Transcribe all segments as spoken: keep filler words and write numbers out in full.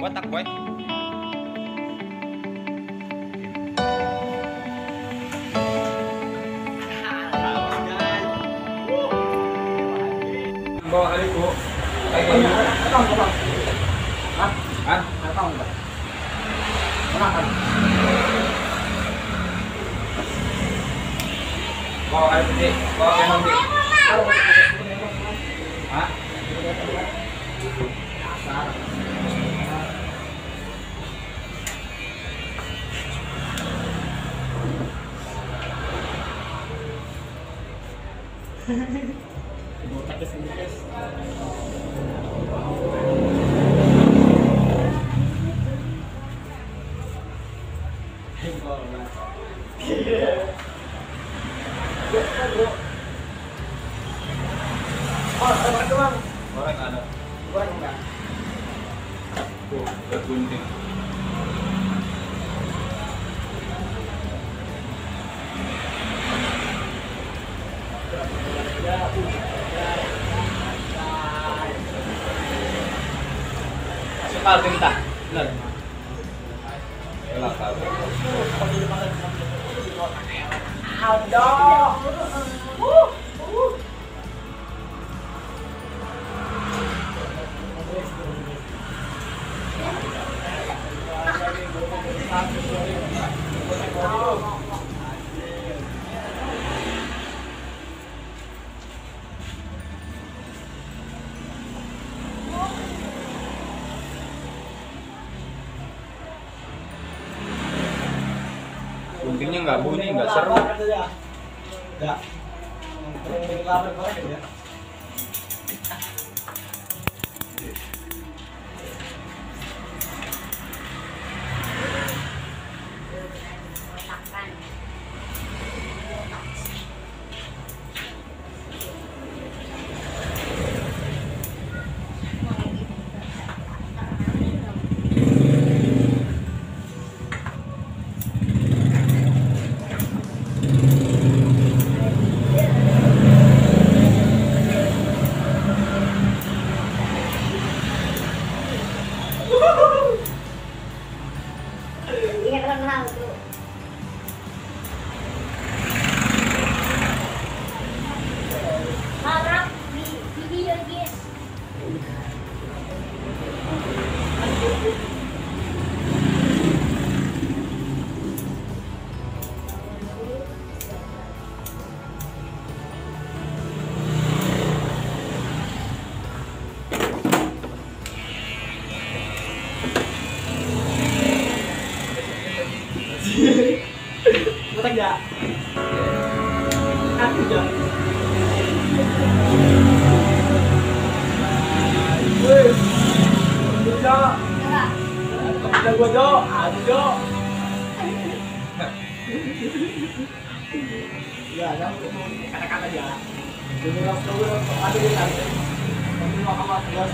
botak boy. Bawa kali bu. Kayak gini. Atau enggak? Hah? Hah? Atau enggak? Kenapa? Bawa kali putih. Bawa kemang putih. Hah? Botak sendiri guys. Oh, ada doang. Orang ada. Bukan enggak. Tuh, udah gunting. Masuk kaldu kita. Benar. Elah kaldu. Aldo. Guntingnya nggak bunyi, nggak seru. Ya. Lapar banget ya. Ingat orang hal tuh. Harap di video guys. Botak ya. Aku ya. Wes. Jo. Ada gua Jo, ada Jo. Ya, yang kata-kata aja. Jadi langsung ada di sana. Kamu mau kamu jelas.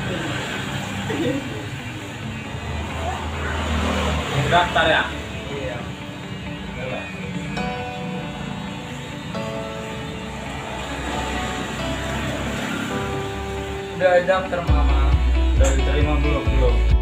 Daftar ya. Iya. Udah daftar mama. Udah diterima belum? Belum.